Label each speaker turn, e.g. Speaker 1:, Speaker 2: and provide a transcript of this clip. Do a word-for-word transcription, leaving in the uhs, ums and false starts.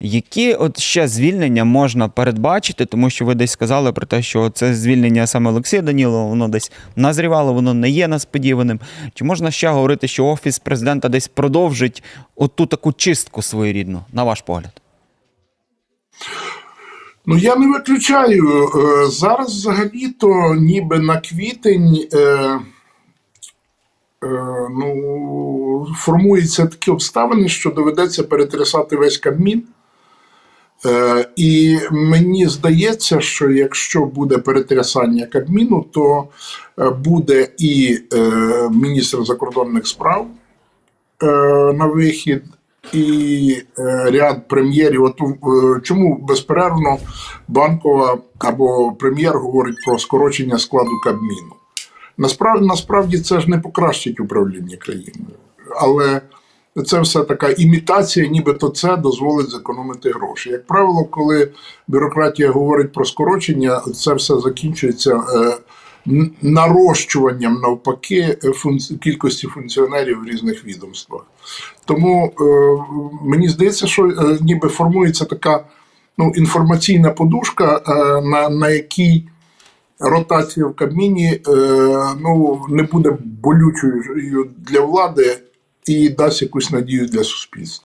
Speaker 1: Які от ще звільнення можна передбачити, тому що ви десь сказали про те, що це звільнення саме Олексія Данілова, воно десь назрівало, воно не є несподіваним. Чи можна ще говорити, що Офіс Президента десь продовжить оту таку чистку своєрідну, на ваш погляд?
Speaker 2: Ну, я не виключаю. Зараз взагалі-то ніби на квітень е, е, ну, формуються такі обставини, що доведеться перетрясати весь Кабмін. Е, і мені здається, що якщо буде перетрясання Кабміну, то буде і е, міністр закордонних справ е, на вихід, і е, ряд прем'єрів. От е, чому безперервно Банкова або прем'єр говорить про скорочення складу Кабміну? Насправді, насправді це ж не покращить управління країною, але це все така імітація, нібито це дозволить зекономити гроші. Як правило, коли бюрократія говорить про скорочення, це все закінчується е, нарощуванням, навпаки, функці... кількості функціонерів в різних відомствах. Тому е, мені здається, що е, ніби формується така ну, інформаційна подушка, е, на, на якій ротація в Кабміні е, ну, не буде болючою для влади і дасть якусь надію для суспільства.